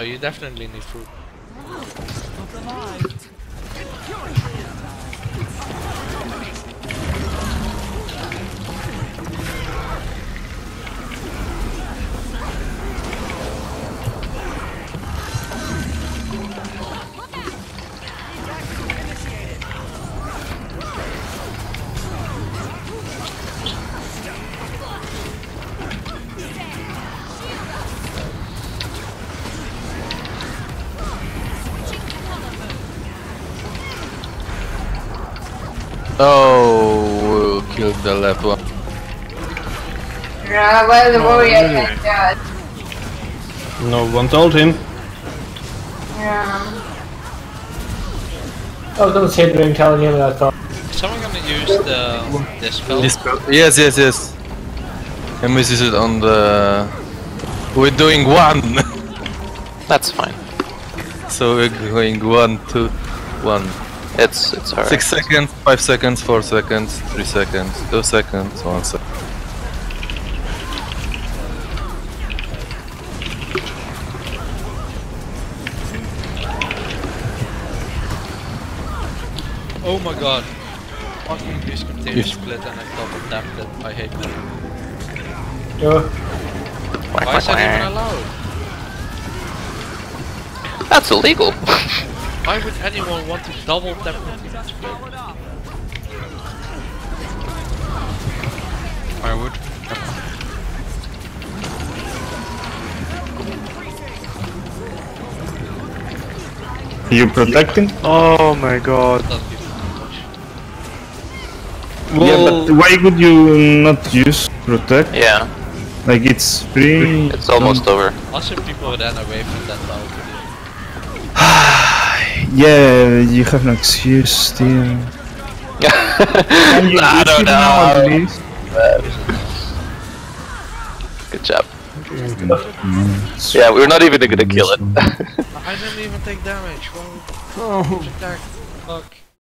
Oh, you definitely need food. Oh, we'll kill the left one. Yeah, well, the warrior can't judge. No one told him. Yeah. Oh, don't say during telling him that. Is someone gonna use the spell? Yes, yes, yes. And we use it on the... We're doing 1! That's fine. So we're going 1, 2, 1. It's alright. 6 seconds, 5 seconds, 4 seconds, 3 seconds, 2 seconds, 1 second. Oh my god. Fucking discontinuous split and I double tapped it. I hate that. Why is that even allowed? That's illegal. Why would anyone want to double tap continuous split? I would. You protecting? Oh my god. Doesn't give me much. Yeah, but why would you not use protect? Yeah, Like it's free. it's almost over. Also people ran away from that balcony. Yeah, you have no excuse still. I don't know. Good job. Yeah, we're not even gonna kill it. I didn't even take damage. Well, attack. Fuck.